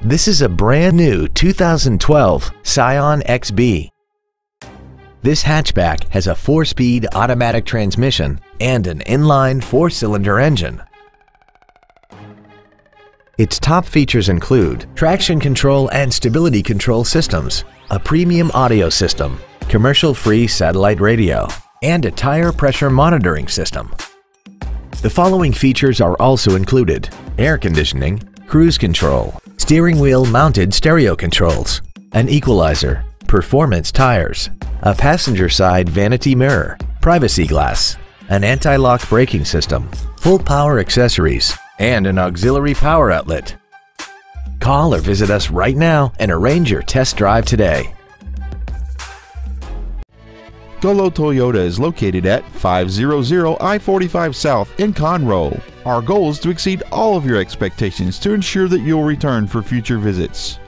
This is a brand new 2012 Scion XB. This hatchback has a 4-speed automatic transmission and an inline 4-cylinder engine. Its top features include traction control and stability control systems, a premium audio system, commercial-free satellite radio, and a tire pressure monitoring system. The following features are also included: air conditioning, cruise control, steering wheel mounted stereo controls, an equalizer, performance tires, a passenger side vanity mirror, privacy glass, an anti-lock braking system, full power accessories, and an auxiliary power outlet. Call or visit us right now and arrange your test drive today. Gullo Toyota is located at 500 I-45 South in Conroe. Our goal is to exceed all of your expectations to ensure that you'll return for future visits.